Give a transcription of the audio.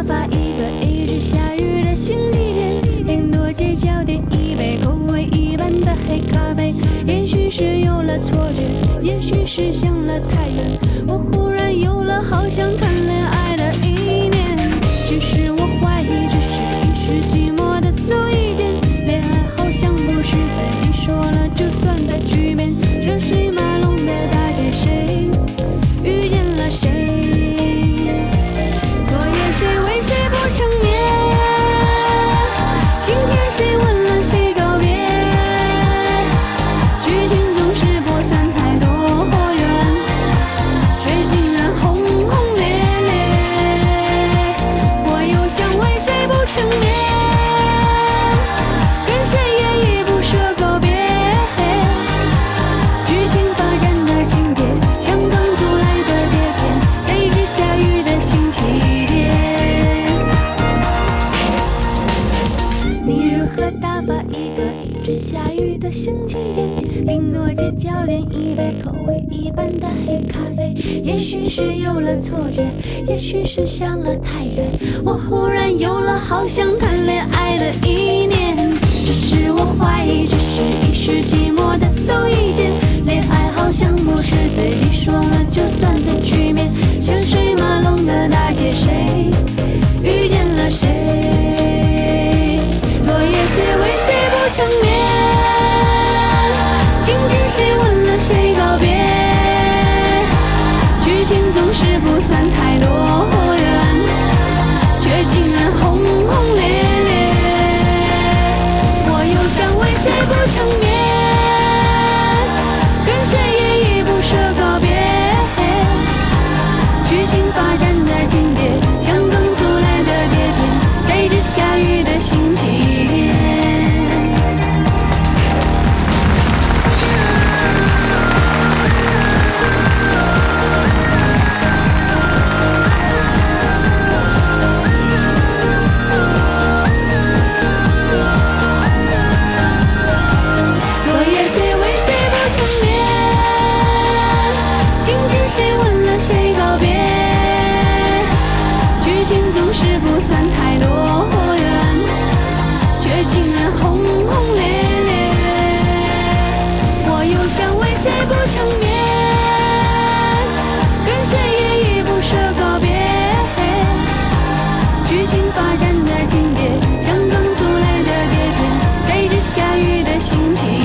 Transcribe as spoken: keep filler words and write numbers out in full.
发，一个一直下雨的星期天，顶多街角点一杯口味一般的黑咖啡。也许是有了错觉，也许是想了太远，我忽然有了好想谈恋爱的意念。只是我怀疑，只是一时寂寞的馊意见，恋爱好像不是自己说了就算的局面。车水马龙的大街，谁遇见了谁？昨夜谁为谁不成眠？今天谁问了谁告别？剧情总是不算太多远，却竟然轰轰烈烈。我又想为谁不成眠，跟谁也依不舍告别。剧情发展的情节像刚租来的碟片，在一直下雨的星期天。你如何打发一个一直下雨的星期天？顶多街角点一杯口味一般的黑咖啡。也许是有了错觉，也许是想了太远，我忽然有了好想谈恋爱的意念。只是我怀疑，只是一时寂寞的馊意见，恋爱好像不是自己说了就算的局面。车水马龙的大街，谁遇见了谁？昨夜谁为谁不成眠？今天谁问了谁告别？剧情总是不算太多远，却竟然轰轰烈烈。我又想为谁不成眠，跟谁也依不舍告别。剧情发展的情节像刚租来的碟片，在一直下雨的星期天。昨夜谁为谁不成眠？今天谁问了谁告别？剧情总是不算太多远，却竟然轰轰烈烈。我又想为谁不成眠，跟谁也依不舍告别。剧情发展的情节像刚租来的碟片，在一直下雨的星期